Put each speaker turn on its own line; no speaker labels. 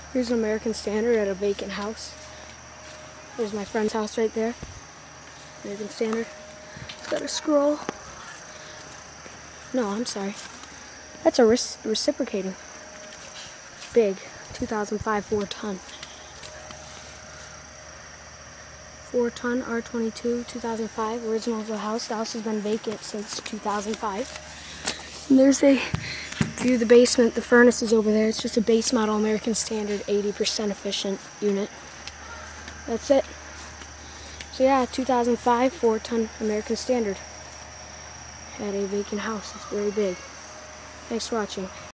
Here's an American Standard at a vacant house. There's my friend's house right there. American Standard. It's got a scroll. No, I'm sorry. That's a reciprocating. Big. 2005 4-ton. 4-ton R22 2005. Original of the house. The house has been vacant since 2005. And there's a view of the basement. The furnace is over there. It's just a base model American Standard 80% efficient unit. That's it. So yeah, 2005 4-ton American Standard at a vacant house. It's very big. Thanks for watching.